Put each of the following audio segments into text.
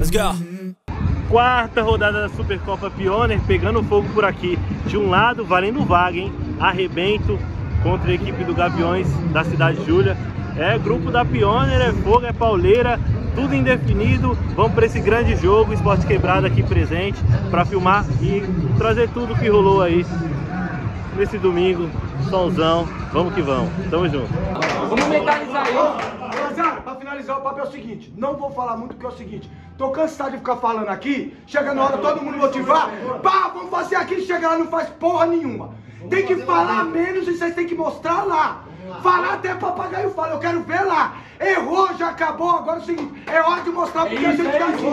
Let's go. Quarta rodada da Supercopa Pioneer, pegando fogo por aqui. De um lado, valendo vaga, hein? Arrebento contra a equipe do Gaviões da Cidade de Júlia. É grupo da Pioneer, é fogo, é pauleira, tudo indefinido. Vamos para esse grande jogo, Esporte Quebrado aqui presente para filmar e trazer tudo que rolou aí nesse domingo, solzão. Vamos que vamos, tamo junto. Vamos mentalizar aí. Rapaziada, pra finalizar o papo é o seguinte, não vou falar muito porque é o seguinte, tô cansado de ficar falando aqui, chega na hora todo mundo motivar, pá, vamos fazer aqui, chega lá não faz porra nenhuma. Tem que falar menos e vocês têm que mostrar lá. Falar até papagaio fala, eu quero ver lá. Errou, já acabou, agora é o seguinte, é hora de mostrar porque a gente tá aqui.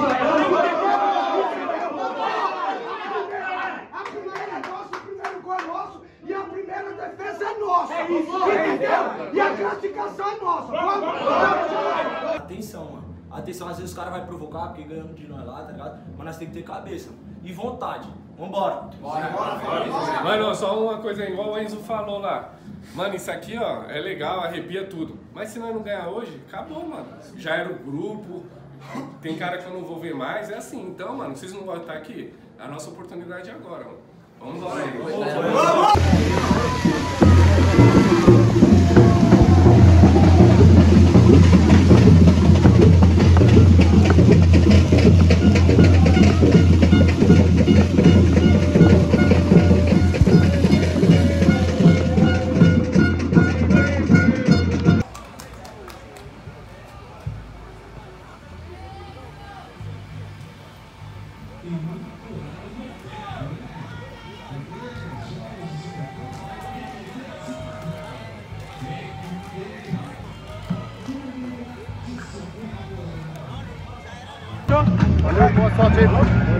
A primeira é nossa, o primeiro gol é nosso e a primeira defesa é nossa. É isso, entendeu? E a classificação é nossa. Atenção, mano. Atenção, às vezes os caras vão provocar porque ganhando de nós lá, tá ligado? Mas nós temos que ter cabeça e vontade. Vambora. Mano, só uma coisa, igual o Enzo falou lá. Mano, isso aqui, ó, é legal, arrepia tudo. Mas se nós não ganhar hoje, acabou, mano. Já era o grupo, tem cara que eu não vou ver mais, é assim. Então, mano, vocês não vão estar aqui, a nossa oportunidade é agora, mano. Vamos embora aí. Valeu, boa sorte aí.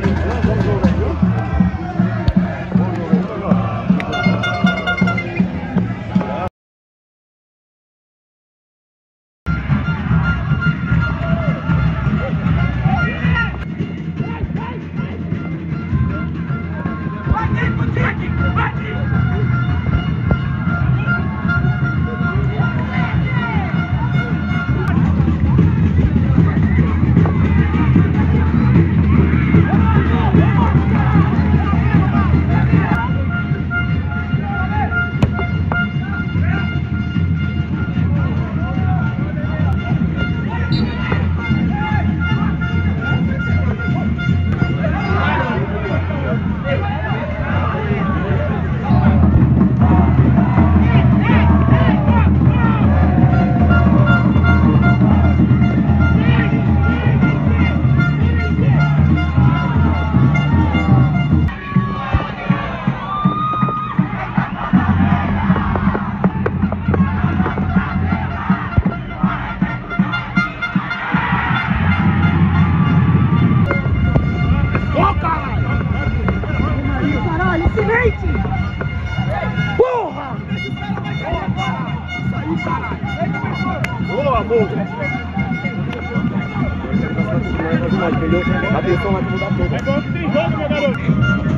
Atenção, vai mudar tudo. É bom que tem jogo, meu garoto.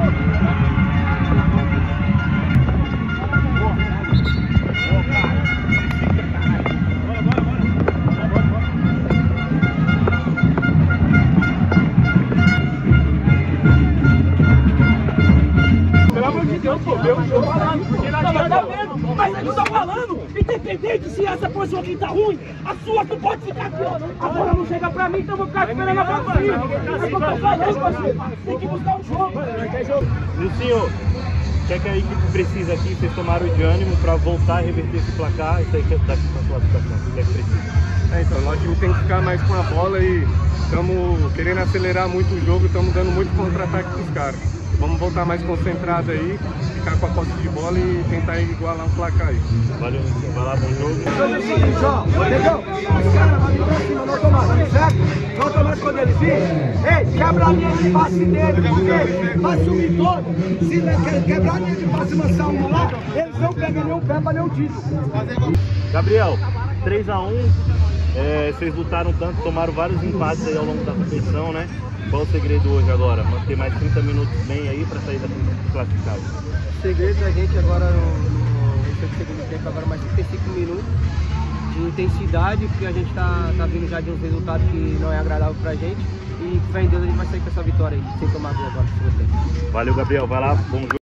Mas ele tá falando, independente se essa posição aqui tá ruim, a sua tu pode ficar aqui, ó. Agora não chega pra mim, então eu vou ficar esperando a bola vir. É o que eu tô falando, parceiro. Tem que buscar um jogo. E o senhor, o que é que a equipe precisa aqui? Vocês tomaram de ânimo pra voltar a reverter esse placar e sair daqui com a classificação. O que é que precisa? Então, nosso time tem que ficar mais com a bola e estamos querendo acelerar muito o jogo, estamos dando muito contra-ataque pros caras. Vamos voltar mais concentrado aí, ficar com a posse de bola e tentar igualar o placar aí. Valeu, vai lá, bom jogo. Entendeu? Os caras vão vir pra cima no automático, certo? No automático quando ele vir, ei, quebra a linha de passe dele, porque vai subir todo. Se quebrar a linha de passe e lançar uma lá, eles não pegam nenhum pé pra nenhum título. Gabriel, 3-1, vocês lutaram tanto, tomaram vários empates aí ao longo da competição, né? Qual o segredo hoje agora? Manter mais 30 minutos bem aí para sair daqui classificado? O segredo da gente agora no segundo tempo, agora mais 35 minutos de intensidade, porque a gente tá vindo já de uns resultados que não é agradável pra gente. E fé em Deus a gente vai sair com essa vitória aí, sem tomar gol agora no segundo tempo. Valeu, Gabriel, vai lá, bom jogo.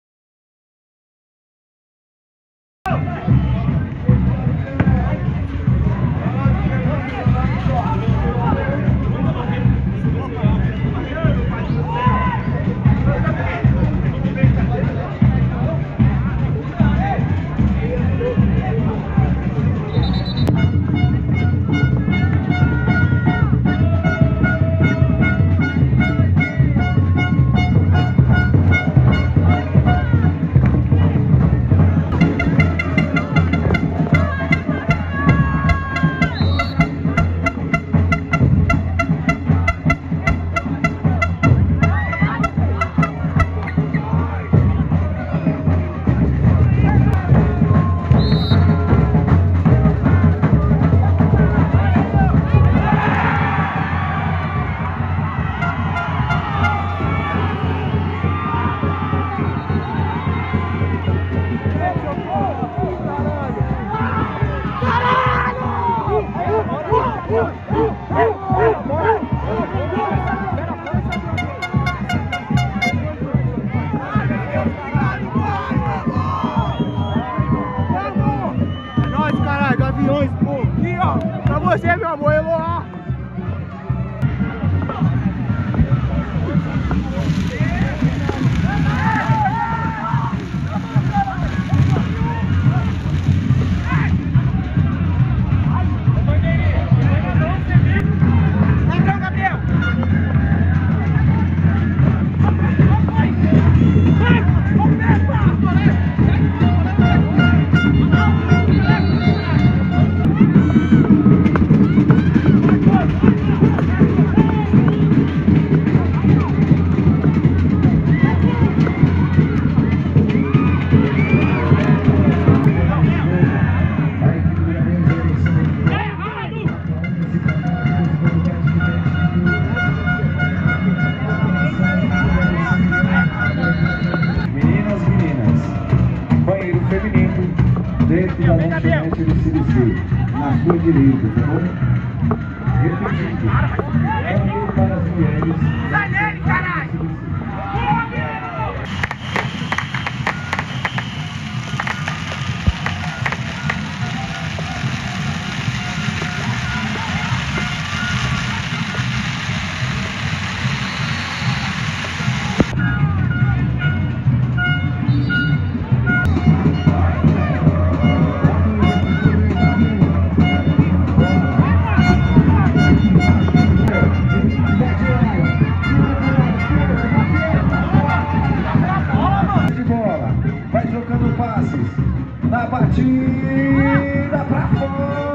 Você, meu amor, Eloá! Dentro da lanchonete do CDC, na sua direita, tá bom? Repetindo, banheiro para as mulheres. Sai nele, caralho! Na batida pra fora.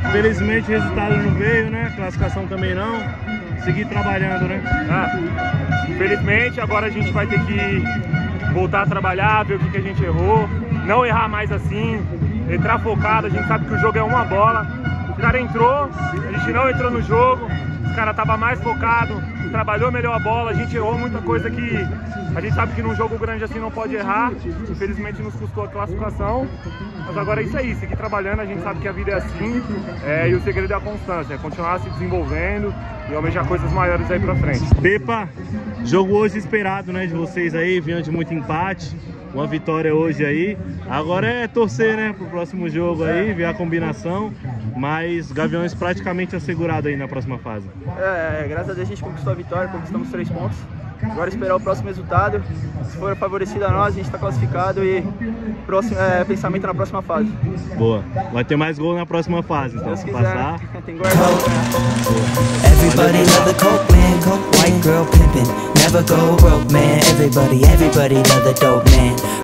Infelizmente o resultado não veio, né? Classificação também não. Seguir trabalhando, né? Infelizmente agora a gente vai ter que voltar a trabalhar, ver o que a gente errou, não errar mais assim, entrar focado. A gente sabe que o jogo é uma bola. O cara entrou, a gente não entrou no jogo, o cara tava mais focado, trabalhou melhor a bola, a gente errou muita coisa que a gente sabe que num jogo grande assim não pode errar. Infelizmente nos custou a classificação, mas agora é isso aí, seguir trabalhando. A gente sabe que a vida é assim, e o segredo é a constância, é continuar se desenvolvendo e almejar coisas maiores aí pra frente. Pepa, jogo hoje esperado, né, de vocês aí, vinha de muito empate, uma vitória hoje aí. Agora é torcer, né, pro próximo jogo aí, ver a combinação, mas Gaviões praticamente assegurado aí na próxima fase. Graças a Deus a gente conquistou a vitória, conquistamos 3 pontos. Agora esperar o próximo resultado. Se for favorecido a nós, a gente está classificado e pensamento na próxima fase. Boa. Vai ter mais gol na próxima fase, então. Se passar. Tem que guardar. Everybody love the coke man, white girl pimpin', never go broke man. Everybody love the dope man.